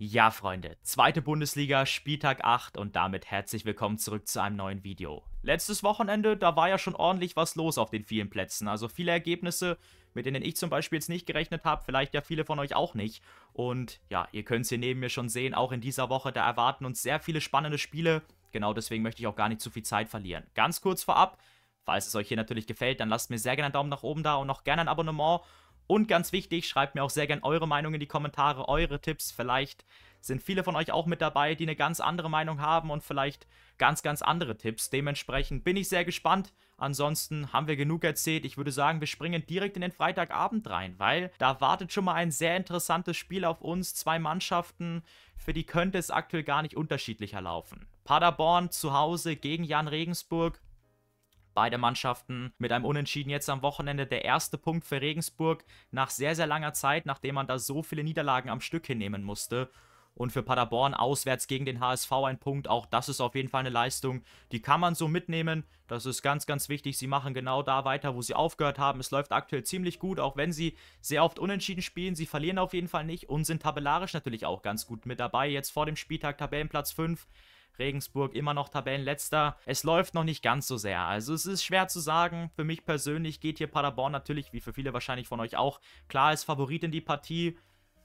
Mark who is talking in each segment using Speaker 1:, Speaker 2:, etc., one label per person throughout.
Speaker 1: Ja, Freunde, zweite Bundesliga, Spieltag 8 und damit herzlich willkommen zurück zu einem neuen Video. Letztes Wochenende, da war ja schon ordentlich was los auf den vielen Plätzen. Also viele Ergebnisse, mit denen ich zum Beispiel jetzt nicht gerechnet habe, vielleicht ja viele von euch auch nicht. Und ja, ihr könnt es hier neben mir schon sehen, auch in dieser Woche, da erwarten uns sehr viele spannende Spiele. Genau deswegen möchte ich auch gar nicht zu viel Zeit verlieren. Ganz kurz vorab, falls es euch hier natürlich gefällt, dann lasst mir sehr gerne einen Daumen nach oben da und noch gerne ein Abonnement. Und ganz wichtig, schreibt mir auch sehr gerne eure Meinung in die Kommentare, eure Tipps. Vielleicht sind viele von euch auch mit dabei, die eine ganz andere Meinung haben und vielleicht ganz andere Tipps. Dementsprechend bin ich sehr gespannt. Ansonsten haben wir genug erzählt. Ich würde sagen, wir springen direkt in den Freitagabend rein, weil da wartet schon mal ein sehr interessantes Spiel auf uns. Zwei Mannschaften, für die könnte es aktuell gar nicht unterschiedlicher laufen. Paderborn zu Hause gegen Jan Regensburg. Beide Mannschaften mit einem Unentschieden jetzt am Wochenende. Der erste Punkt für Regensburg nach sehr langer Zeit, nachdem man da so viele Niederlagen am Stück hinnehmen musste. Und für Paderborn auswärts gegen den HSV ein Punkt. Auch das ist auf jeden Fall eine Leistung, die kann man so mitnehmen. Das ist ganz wichtig. Sie machen genau da weiter, wo sie aufgehört haben. Es läuft aktuell ziemlich gut, auch wenn sie sehr oft unentschieden spielen. Sie verlieren auf jeden Fall nicht und sind tabellarisch natürlich auch ganz gut mit dabei. Jetzt vor dem Spieltag Tabellenplatz 5. Regensburg immer noch Tabellenletzter. Es läuft noch nicht ganz so sehr. Also es ist schwer zu sagen. Für mich persönlich geht hier Paderborn natürlich, wie für viele wahrscheinlich von euch auch, klar als Favorit in die Partie.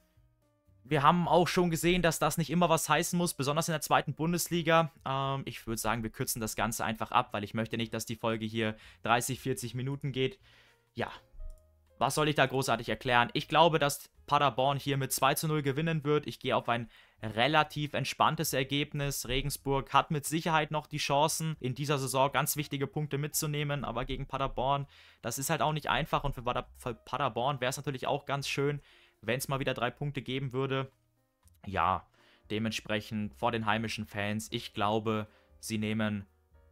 Speaker 1: Wir haben auch schon gesehen, dass das nicht immer was heißen muss, besonders in der zweiten Bundesliga. Ich würde sagen, wir kürzen das Ganze einfach ab, weil ich möchte nicht, dass die Folge hier 30, 40 Minuten geht. Ja, was soll ich da großartig erklären? Ich glaube, dass Paderborn hier mit 2:0 gewinnen wird. Ich gehe auf ein relativ entspanntes Ergebnis. Regensburg hat mit Sicherheit noch die Chancen, in dieser Saison ganz wichtige Punkte mitzunehmen, aber gegen Paderborn, das ist halt auch nicht einfach und für Paderborn wäre es natürlich auch ganz schön, wenn es mal wieder 3 Punkte geben würde. Ja, dementsprechend vor den heimischen Fans, ich glaube, sie nehmen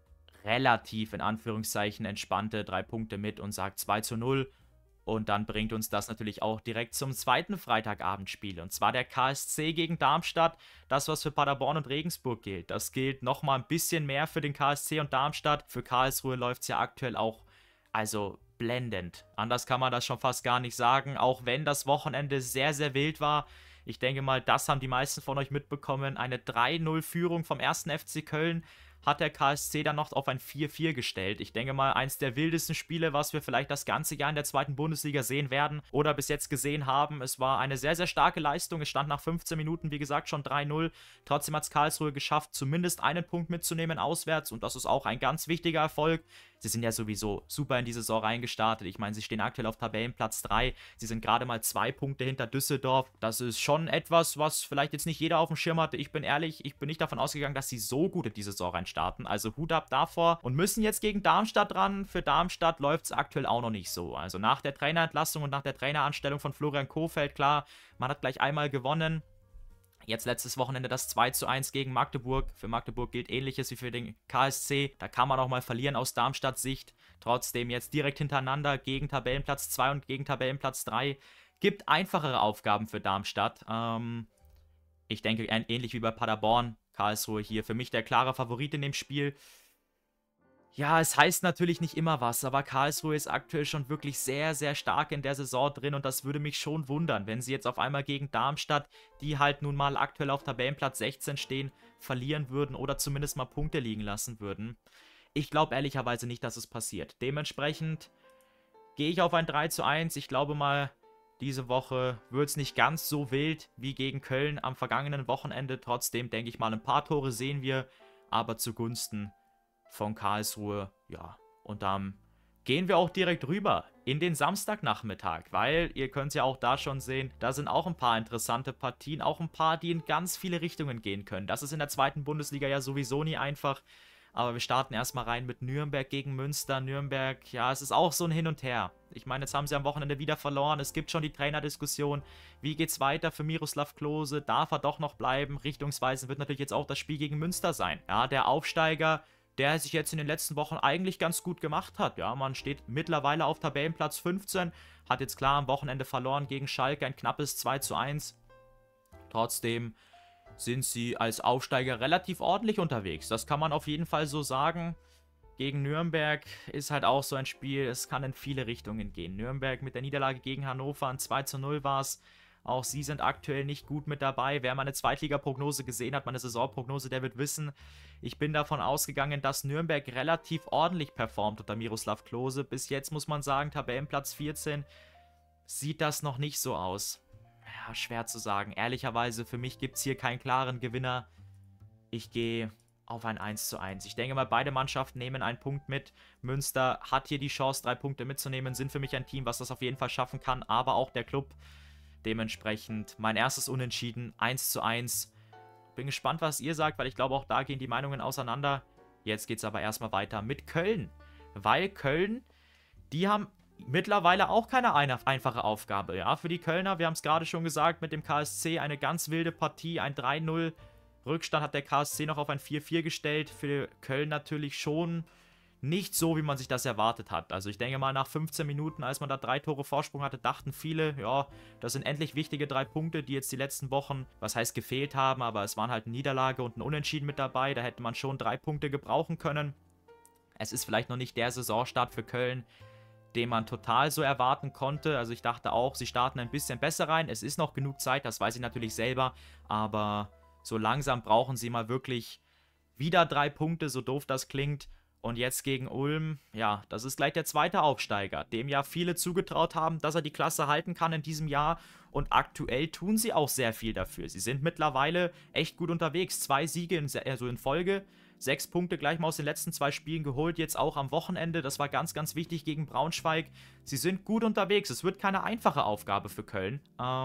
Speaker 1: relativ in Anführungszeichen entspannte 3 Punkte mit und sagt 2:0. Und dann bringt uns das natürlich auch direkt zum zweiten Freitagabendspiel. Und zwar der KSC gegen Darmstadt. Das, was für Paderborn und Regensburg gilt. Das gilt nochmal ein bisschen mehr für den KSC und Darmstadt. Für Karlsruhe läuft es ja aktuell auch, also blendend. Anders kann man das schon fast gar nicht sagen. Auch wenn das Wochenende sehr wild war. Ich denke mal, das haben die meisten von euch mitbekommen. Eine 3:0-Führung vom 1. FC Köln hat der KSC dann noch auf ein 4:4 gestellt. Ich denke mal, eins der wildesten Spiele, was wir vielleicht das ganze Jahr in der zweiten Bundesliga sehen werden oder bis jetzt gesehen haben. Es war eine sehr starke Leistung. Es stand nach 15 Minuten, wie gesagt, schon 3:0. Trotzdem hat es Karlsruhe geschafft, zumindest einen Punkt mitzunehmen auswärts und das ist auch ein ganz wichtiger Erfolg. Sie sind ja sowieso super in die Saison reingestartet. Ich meine, sie stehen aktuell auf Tabellenplatz 3. Sie sind gerade mal 2 Punkte hinter Düsseldorf. Das ist schon etwas, was vielleicht jetzt nicht jeder auf dem Schirm hatte. Ich bin ehrlich, ich bin nicht davon ausgegangen, dass sie so gut in die Saison reinstarten. Also Hut ab davor. Und müssen jetzt gegen Darmstadt ran. Für Darmstadt läuft es aktuell auch noch nicht so. Also nach der Trainerentlassung und nach der Traineranstellung von Florian Kohfeldt, klar, man hat gleich einmal gewonnen. Jetzt letztes Wochenende das 2:1 gegen Magdeburg. Für Magdeburg gilt Ähnliches wie für den KSC. Da kann man auch mal verlieren aus Darmstadts Sicht. Trotzdem jetzt direkt hintereinander gegen Tabellenplatz 2 und gegen Tabellenplatz 3. Gibt einfachere Aufgaben für Darmstadt. Ich denke, ähnlich wie bei Paderborn. Karlsruhe hier für mich der klare Favorit in dem Spiel. Ja, es heißt natürlich nicht immer was, aber Karlsruhe ist aktuell schon wirklich sehr stark in der Saison drin und das würde mich schon wundern, wenn sie jetzt auf einmal gegen Darmstadt, die halt nun mal aktuell auf Tabellenplatz 16 stehen, verlieren würden oder zumindest mal Punkte liegen lassen würden. Ich glaube ehrlicherweise nicht, dass es passiert. Dementsprechend gehe ich auf ein 3:1. Ich glaube mal, diese Woche wird es nicht ganz so wild wie gegen Köln am vergangenen Wochenende. Trotzdem denke ich mal, ein paar Tore sehen wir, aber zugunsten von Karlsruhe, ja, und dann gehen wir auch direkt rüber in den Samstagnachmittag, weil ihr könnt ja auch da schon sehen, da sind auch ein paar interessante Partien, auch ein paar, die in ganz viele Richtungen gehen können. Das ist in der zweiten Bundesliga ja sowieso nie einfach, aber wir starten erstmal rein mit Nürnberg gegen Münster. Nürnberg, ja, es ist auch so ein Hin und Her. Ich meine, jetzt haben sie am Wochenende wieder verloren. Es gibt schon die Trainerdiskussion. Wie geht's weiter für Miroslav Klose? Darf er doch noch bleiben? Richtungsweisend wird natürlich jetzt auch das Spiel gegen Münster sein. Ja, der Aufsteiger, der sich jetzt in den letzten Wochen eigentlich ganz gut gemacht hat. Ja, man steht mittlerweile auf Tabellenplatz 15, hat jetzt klar am Wochenende verloren gegen Schalke, ein knappes 2:1. Trotzdem sind sie als Aufsteiger relativ ordentlich unterwegs. Das kann man auf jeden Fall so sagen. Gegen Nürnberg ist halt auch so ein Spiel, es kann in viele Richtungen gehen. Nürnberg mit der Niederlage gegen Hannover, ein 2:0 war es. Auch sie sind aktuell nicht gut mit dabei. Wer meine Zweitliga-Prognose gesehen hat, meine Saisonprognose, der wird wissen, ich bin davon ausgegangen, dass Nürnberg relativ ordentlich performt unter Miroslav Klose. Bis jetzt muss man sagen, Tabellenplatz 14 sieht das noch nicht so aus. Ja, schwer zu sagen. Ehrlicherweise, für mich gibt es hier keinen klaren Gewinner. Ich gehe auf ein 1:1. Ich denke mal, beide Mannschaften nehmen einen Punkt mit. Münster hat hier die Chance, 3 Punkte mitzunehmen. Sind für mich ein Team, was das auf jeden Fall schaffen kann. Aber auch der Club. Dementsprechend mein erstes Unentschieden, 1:1. Bin gespannt, was ihr sagt, weil ich glaube, auch da gehen die Meinungen auseinander. Jetzt geht es aber erstmal weiter mit Köln. Weil Köln, die haben mittlerweile auch keine einfache Aufgabe. Ja, für die Kölner, wir haben es gerade schon gesagt, mit dem KSC eine ganz wilde Partie, ein 3:0. Rückstand hat der KSC noch auf ein 4:4 gestellt. Für Köln natürlich schon nicht so, wie man sich das erwartet hat. Also ich denke mal, nach 15 Minuten, als man da 3 Tore Vorsprung hatte, dachten viele, ja, das sind endlich wichtige 3 Punkte, die jetzt die letzten Wochen, was heißt gefehlt haben, aber es waren halt eine Niederlage und ein Unentschieden mit dabei. Da hätte man schon 3 Punkte gebrauchen können. Es ist vielleicht noch nicht der Saisonstart für Köln, den man total so erwarten konnte. Also ich dachte auch, sie starten ein bisschen besser rein. Es ist noch genug Zeit, das weiß ich natürlich selber, aber so langsam brauchen sie mal wirklich wieder 3 Punkte, so doof das klingt. Und jetzt gegen Ulm, ja, das ist gleich der zweite Aufsteiger, dem ja viele zugetraut haben, dass er die Klasse halten kann in diesem Jahr. Und aktuell tun sie auch sehr viel dafür. Sie sind mittlerweile echt gut unterwegs. 2 Siege in Folge, 6 Punkte gleich mal aus den letzten 2 Spielen geholt, jetzt auch am Wochenende. Das war ganz, ganz wichtig gegen Braunschweig. Sie sind gut unterwegs. Es wird keine einfache Aufgabe für Köln.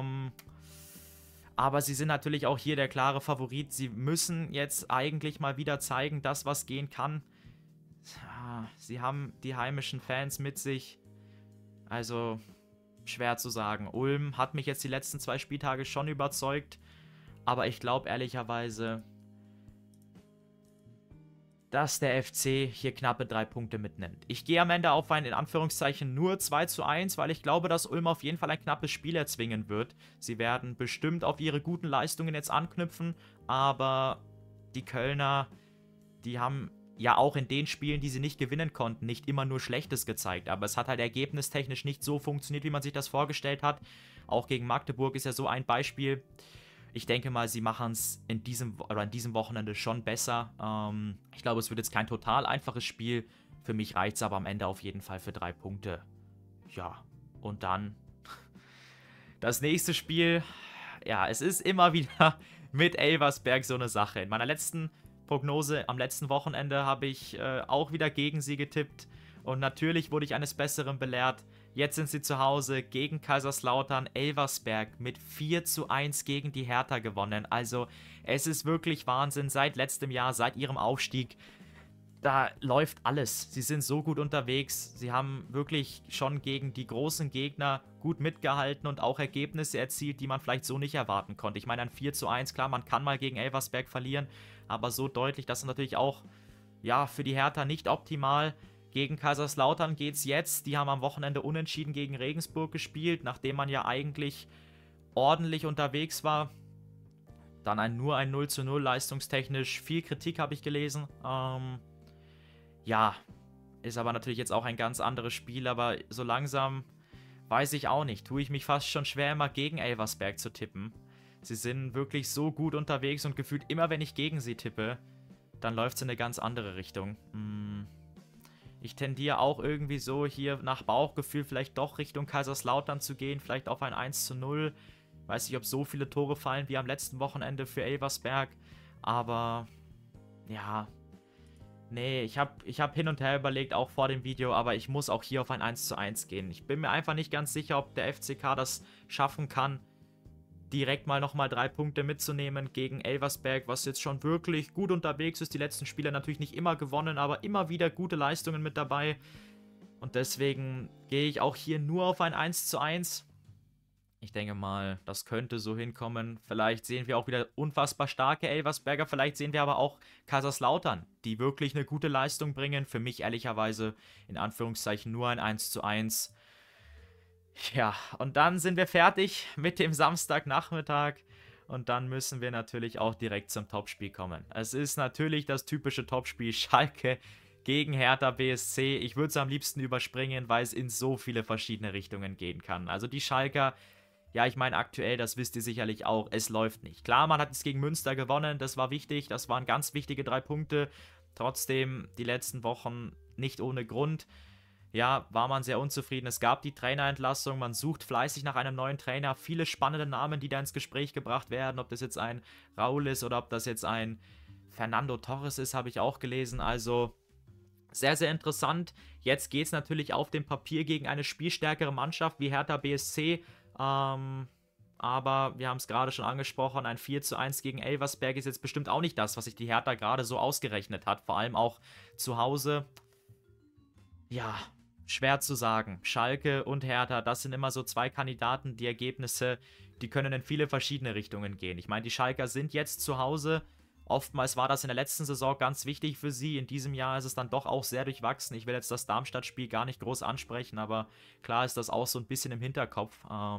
Speaker 1: Aber sie sind natürlich auch hier der klare Favorit. Sie müssen jetzt eigentlich mal wieder zeigen, dass was gehen kann. Sie haben die heimischen Fans mit sich. Also schwer zu sagen. Ulm hat mich jetzt die letzten 2 Spieltage schon überzeugt. Aber ich glaube ehrlicherweise, dass der FC hier knappe 3 Punkte mitnimmt. Ich gehe am Ende auf ein, in Anführungszeichen, nur 2:1, weil ich glaube, dass Ulm auf jeden Fall ein knappes Spiel erzwingen wird. Sie werden bestimmt auf ihre guten Leistungen jetzt anknüpfen, aber die Kölner, die haben ja auch in den Spielen, die sie nicht gewinnen konnten, nicht immer nur Schlechtes gezeigt, aber es hat halt ergebnistechnisch nicht so funktioniert, wie man sich das vorgestellt hat. Auch gegen Magdeburg ist ja so ein Beispiel. Ich denke mal, sie machen es in diesem Wochenende schon besser. Ich glaube, es wird jetzt kein total einfaches Spiel. Für mich reicht es aber am Ende auf jeden Fall für 3 Punkte. Ja, und dann das nächste Spiel. Ja, es ist immer wieder mit Elversberg so eine Sache. In meiner letzten Prognose am letzten Wochenende habe ich auch wieder gegen sie getippt. Und natürlich wurde ich eines Besseren belehrt. Jetzt sind sie zu Hause gegen Kaiserslautern. Elversberg mit 4:1 gegen die Hertha gewonnen. Also es ist wirklich Wahnsinn. Seit letztem Jahr, seit ihrem Aufstieg, da läuft alles. Sie sind so gut unterwegs. Sie haben wirklich schon gegen die großen Gegner gut mitgehalten und auch Ergebnisse erzielt, die man vielleicht so nicht erwarten konnte. Ich meine, ein 4:1, klar, man kann mal gegen Elversberg verlieren, aber so deutlich, das ist natürlich auch, ja, für die Hertha nicht optimal. Gegen Kaiserslautern geht es jetzt. Die haben am Wochenende unentschieden gegen Regensburg gespielt, nachdem man ja eigentlich ordentlich unterwegs war. Dann nur ein 0:0 leistungstechnisch. Viel Kritik habe ich gelesen. Ja, ist aber natürlich jetzt auch ein ganz anderes Spiel, aber so langsam weiß ich auch nicht. Tue ich mich fast schon schwer, immer gegen Elversberg zu tippen. Sie sind wirklich so gut unterwegs und gefühlt immer, wenn ich gegen sie tippe, dann läuft es in eine ganz andere Richtung. Ich tendiere auch irgendwie so hier nach Bauchgefühl vielleicht doch Richtung Kaiserslautern zu gehen, vielleicht auf ein 1:0. Weiß nicht, ob so viele Tore fallen wie am letzten Wochenende für Elversberg, aber ja, nee, ich hab hin und her überlegt, auch vor dem Video, aber ich muss auch hier auf ein 1:1 gehen. Ich bin mir einfach nicht ganz sicher, ob der FCK das schaffen kann, direkt mal nochmal 3 Punkte mitzunehmen gegen Elversberg, was jetzt schon wirklich gut unterwegs ist. Die letzten Spiele natürlich nicht immer gewonnen, aber immer wieder gute Leistungen mit dabei. Und deswegen gehe ich auch hier nur auf ein 1:1. Ich denke mal, das könnte so hinkommen. Vielleicht sehen wir auch wieder unfassbar starke Elversberger. Vielleicht sehen wir aber auch Kaiserslautern, die wirklich eine gute Leistung bringen. Für mich ehrlicherweise in Anführungszeichen nur ein 1:1. Ja, und dann sind wir fertig mit dem Samstagnachmittag und dann müssen wir natürlich auch direkt zum Topspiel kommen. Es ist natürlich das typische Topspiel Schalke gegen Hertha BSC. Ich würde es am liebsten überspringen, weil es in so viele verschiedene Richtungen gehen kann. Also die Schalker, ja, ich meine aktuell, das wisst ihr sicherlich auch, es läuft nicht. Klar, man hat es gegen Münster gewonnen, das war wichtig, das waren ganz wichtige 3 Punkte. Trotzdem die letzten Wochen nicht ohne Grund. Ja, war man sehr unzufrieden. Es gab die Trainerentlassung, man sucht fleißig nach einem neuen Trainer. Viele spannende Namen, die da ins Gespräch gebracht werden. Ob das jetzt ein Raul ist oder ob das jetzt ein Fernando Torres ist, habe ich auch gelesen. Also sehr, sehr interessant. Jetzt geht es natürlich auf dem Papier gegen eine spielstärkere Mannschaft wie Hertha BSC. Aber wir haben es gerade schon angesprochen, ein 4:1 gegen Elversberg ist jetzt bestimmt auch nicht das, was sich die Hertha gerade so ausgerechnet hat. Vor allem auch zu Hause. Ja, schwer zu sagen. Schalke und Hertha, das sind immer so 2 Kandidaten. Die Ergebnisse, die können in viele verschiedene Richtungen gehen. Ich meine, die Schalker sind jetzt zu Hause. Oftmals war das in der letzten Saison ganz wichtig für sie. In diesem Jahr ist es dann doch auch sehr durchwachsen. Ich will jetzt das Darmstadt-Spiel gar nicht groß ansprechen, aber klar ist das auch so ein bisschen im Hinterkopf.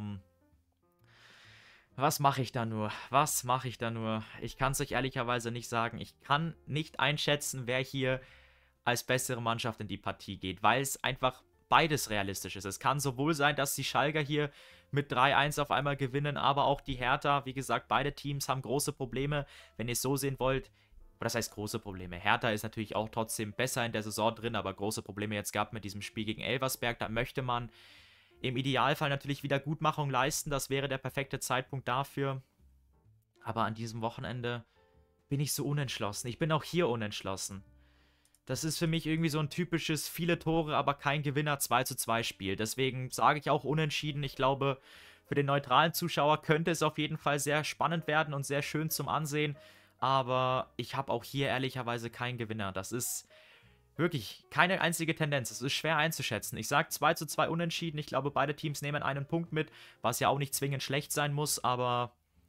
Speaker 1: Was mache ich da nur? Was mache ich da nur? Ich kann es euch ehrlicherweise nicht sagen. Ich kann nicht einschätzen, wer hier als bessere Mannschaft in die Partie geht, weil es einfach beides realistisch ist. Es kann sowohl sein, dass die Schalker hier mit 3:1 auf einmal gewinnen, aber auch die Hertha. Wie gesagt, beide Teams haben große Probleme, wenn ihr es so sehen wollt. Oder das heißt große Probleme. Hertha ist natürlich auch trotzdem besser in der Saison drin, aber große Probleme jetzt gab mit diesem Spiel gegen Elversberg. Da möchte man im Idealfall natürlich Wiedergutmachung leisten. Das wäre der perfekte Zeitpunkt dafür. Aber an diesem Wochenende bin ich so unentschlossen. Ich bin auch hier unentschlossen. Das ist für mich irgendwie so ein typisches viele Tore, aber kein Gewinner 2:2 Spiel. Deswegen sage ich auch unentschieden. Ich glaube, für den neutralen Zuschauer könnte es auf jeden Fall sehr spannend werden und sehr schön zum Ansehen. Aber ich habe auch hier ehrlicherweise keinen Gewinner. Das ist wirklich keine einzige Tendenz. Es ist schwer einzuschätzen. Ich sage 2:2 unentschieden. Ich glaube, beide Teams nehmen einen Punkt mit, was ja auch nicht zwingend schlecht sein muss. Aber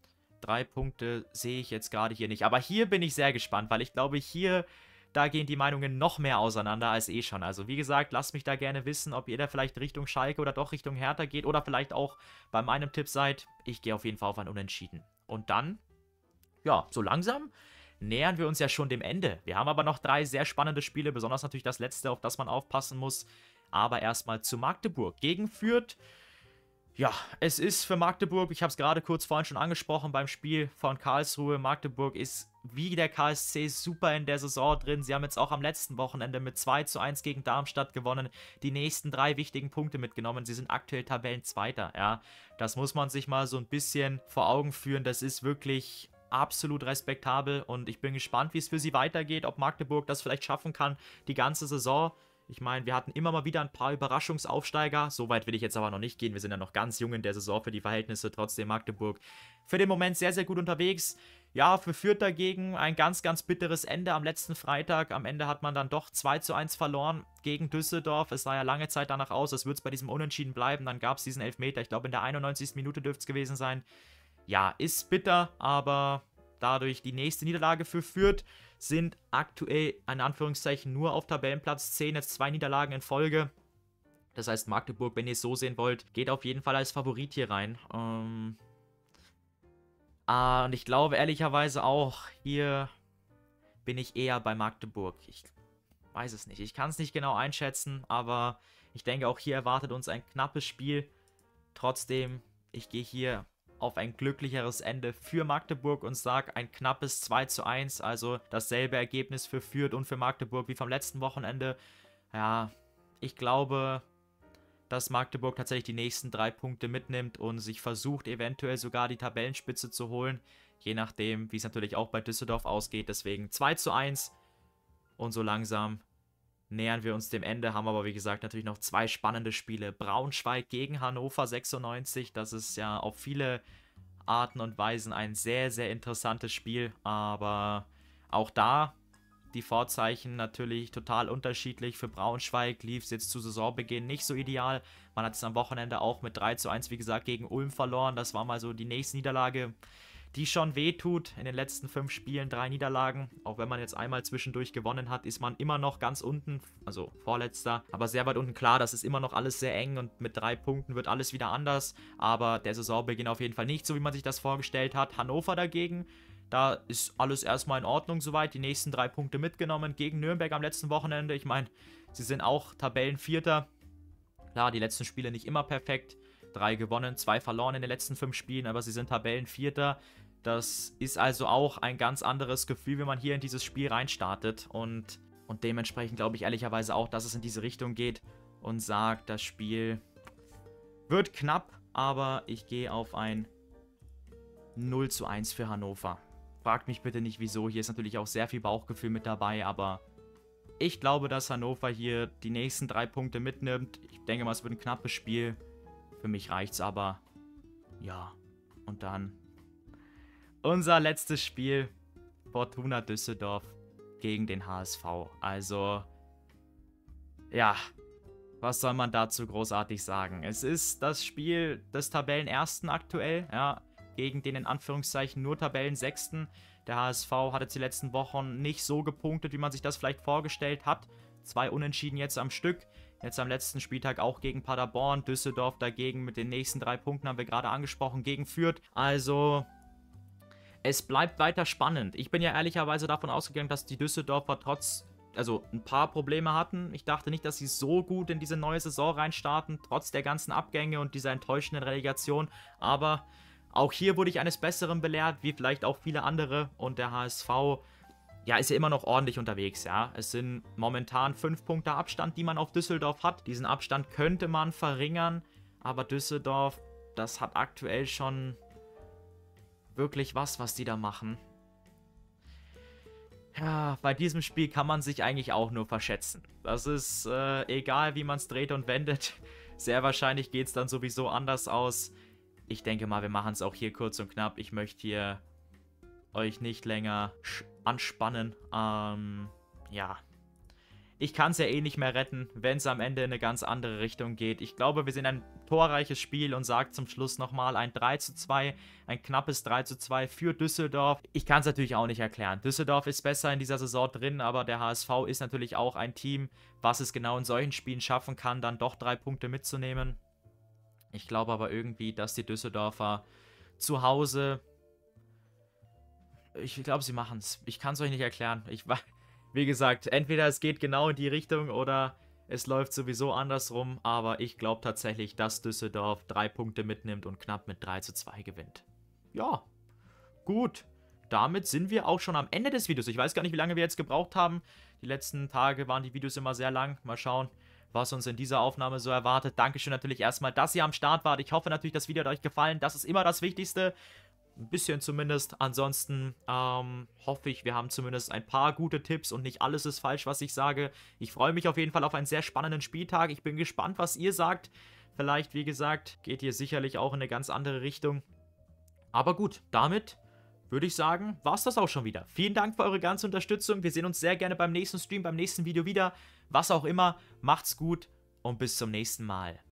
Speaker 1: 3 Punkte sehe ich jetzt gerade hier nicht. Aber hier bin ich sehr gespannt, weil ich glaube, hier... Da gehen die Meinungen noch mehr auseinander als eh schon. Also wie gesagt, lasst mich da gerne wissen, ob ihr da vielleicht Richtung Schalke oder doch Richtung Hertha geht. Oder vielleicht auch bei meinem Tipp seid. Ich gehe auf jeden Fall auf ein Unentschieden. Und dann, ja, so langsam nähern wir uns ja schon dem Ende. Wir haben aber noch 3 sehr spannende Spiele. Besonders natürlich das letzte, auf das man aufpassen muss. Aber erstmal zu Magdeburg. Gegen Fürth. Ja, es ist für Magdeburg, ich habe es gerade kurz vorhin schon angesprochen beim Spiel von Karlsruhe. Magdeburg ist wie der KSC super in der Saison drin. Sie haben jetzt auch am letzten Wochenende mit 2:1 gegen Darmstadt gewonnen. Die nächsten 3 wichtigen Punkte mitgenommen. Sie sind aktuell Tabellenzweiter, ja. Das muss man sich mal so ein bisschen vor Augen führen. Das ist wirklich absolut respektabel und ich bin gespannt, wie es für sie weitergeht. Ob Magdeburg das vielleicht schaffen kann, die ganze Saison. Ich meine, wir hatten immer mal wieder ein paar Überraschungsaufsteiger. So weit will ich jetzt aber noch nicht gehen. Wir sind ja noch ganz jung in der Saison für die Verhältnisse. Trotzdem Magdeburg für den Moment sehr, sehr gut unterwegs. Ja, für Fürth dagegen ein ganz, ganz bitteres Ende am letzten Freitag. Am Ende hat man dann doch 2:1 verloren gegen Düsseldorf. Es sah ja lange Zeit danach aus, als würde es bei diesem Unentschieden bleiben. Dann gab es diesen Elfmeter. Ich glaube, in der 91. Minute dürfte es gewesen sein. Ja, ist bitter, aber dadurch die nächste Niederlage für Fürth sind aktuell, in Anführungszeichen, nur auf Tabellenplatz 10, jetzt 2 Niederlagen in Folge. Das heißt, Magdeburg, wenn ihr es so sehen wollt, geht auf jeden Fall als Favorit hier rein. Und ich glaube ehrlicherweise auch, hier bin ich eher bei Magdeburg. Ich weiß es nicht, ich kann es nicht genau einschätzen, aber ich denke auch hier erwartet uns ein knappes Spiel. Trotzdem, ich gehe hier auf ein glücklicheres Ende für Magdeburg und sage ein knappes 2:1, also dasselbe Ergebnis für Fürth und für Magdeburg wie vom letzten Wochenende. Ja, ich glaube, dass Magdeburg tatsächlich die nächsten 3 Punkte mitnimmt und sich versucht, eventuell sogar die Tabellenspitze zu holen, je nachdem, wie es natürlich auch bei Düsseldorf ausgeht. Deswegen 2:1 und so langsam nähern wir uns dem Ende, haben aber wie gesagt natürlich noch 2 spannende Spiele. Braunschweig gegen Hannover 96, das ist ja auf viele Arten und Weisen ein sehr, sehr interessantes Spiel, aber auch da die Vorzeichen natürlich total unterschiedlich. Für Braunschweig lief es jetzt zu Saisonbeginn nicht so ideal. Man hat es am Wochenende auch mit 3:1, wie gesagt, gegen Ulm verloren. Das war mal so die nächste Niederlage, die schon wehtut. In den letzten 5 Spielen 3 Niederlagen. Auch wenn man jetzt einmal zwischendurch gewonnen hat, ist man immer noch ganz unten, also vorletzter, aber sehr weit unten. Klar, das ist immer noch alles sehr eng und mit 3 Punkten wird alles wieder anders. Aber der Saisonbeginn auf jeden Fall nicht so, wie man sich das vorgestellt hat. Hannover dagegen, da ist alles erstmal in Ordnung soweit. Die nächsten 3 Punkte mitgenommen gegen Nürnberg am letzten Wochenende. Ich meine, sie sind auch Tabellenvierter. Klar, die letzten Spiele nicht immer perfekt. 3 gewonnen, 2 verloren in den letzten 5 Spielen, aber sie sind Tabellenvierter. Das ist also auch ein ganz anderes Gefühl, wenn man hier in dieses Spiel reinstartet. Und dementsprechend glaube ich ehrlicherweise auch, dass es in diese Richtung geht und sagt, das Spiel wird knapp, aber ich gehe auf ein 0:1 für Hannover. Fragt mich bitte nicht wieso, hier ist natürlich auch sehr viel Bauchgefühl mit dabei, aber ich glaube, dass Hannover hier die nächsten 3 Punkte mitnimmt. Ich denke mal, es wird ein knappes Spiel. Für mich reicht's aber. Ja, und dann unser letztes Spiel. Fortuna Düsseldorf gegen den HSV. Also, ja, was soll man dazu großartig sagen? Es ist das Spiel des Tabellenersten aktuell, ja, gegen den in Anführungszeichen nur Tabellensechsten. Der HSV hat jetzt die letzten Wochen nicht so gepunktet, wie man sich das vielleicht vorgestellt hat. 2 Unentschieden jetzt am Stück. Jetzt am letzten Spieltag auch gegen Paderborn. Düsseldorf dagegen mit den nächsten 3 Punkten, haben wir gerade angesprochen, gegen Fürth. Also, es bleibt weiter spannend. Ich bin ja ehrlicherweise davon ausgegangen, dass die Düsseldorfer also ein paar Probleme hatten. Ich dachte nicht, dass sie so gut in diese neue Saison reinstarten, trotz der ganzen Abgänge und dieser enttäuschenden Relegation. Aber auch hier wurde ich eines Besseren belehrt, wie vielleicht auch viele andere. Und der HSV, ja, ist ja immer noch ordentlich unterwegs, ja. Es sind momentan 5 Punkte Abstand, die man auf Düsseldorf hat. Diesen Abstand könnte man verringern, aber Düsseldorf, das hat aktuell schon wirklich was die da machen. Ja, bei diesem Spiel kann man sich eigentlich auch nur verschätzen. Das ist egal, wie man es dreht und wendet. Sehr wahrscheinlich geht es dann sowieso anders aus. Ich denke mal, wir machen es auch hier kurz und knapp. Ich möchte hier euch nicht länger anspannen. Ja. Ich kann es ja eh nicht mehr retten, wenn es am Ende in eine ganz andere Richtung geht. Ich glaube, wir sind ein torreiches Spiel und sagt zum Schluss nochmal ein 3:2, ein knappes 3:2 für Düsseldorf. Ich kann es natürlich auch nicht erklären. Düsseldorf ist besser in dieser Saison drin, aber der HSV ist natürlich auch ein Team, was es genau in solchen Spielen schaffen kann, dann doch 3 Punkte mitzunehmen. Ich glaube aber irgendwie, dass die Düsseldorfer zu Hause, ich glaube, sie machen es. Ich kann es euch nicht erklären. Wie gesagt, entweder es geht genau in die Richtung oder es läuft sowieso andersrum. Aber ich glaube tatsächlich, dass Düsseldorf 3 Punkte mitnimmt und knapp mit 3:2 gewinnt. Ja, gut. Damit sind wir auch schon am Ende des Videos. Ich weiß gar nicht, wie lange wir jetzt gebraucht haben. Die letzten Tage waren die Videos immer sehr lang. Mal schauen, was uns in dieser Aufnahme so erwartet. Dankeschön natürlich erstmal, dass ihr am Start wart. Ich hoffe natürlich, das Video hat euch gefallen. Das ist immer das Wichtigste. Ein bisschen zumindest. Ansonsten hoffe ich, wir haben zumindest ein paar gute Tipps und nicht alles ist falsch, was ich sage. Ich freue mich auf jeden Fall auf einen sehr spannenden Spieltag. Ich bin gespannt, was ihr sagt. Vielleicht, wie gesagt, geht ihr sicherlich auch in eine ganz andere Richtung. Aber gut, damit würde ich sagen, war es das auch schon wieder. Vielen Dank für eure ganze Unterstützung. Wir sehen uns sehr gerne beim nächsten Stream, beim nächsten Video wieder. Was auch immer. Macht's gut und bis zum nächsten Mal.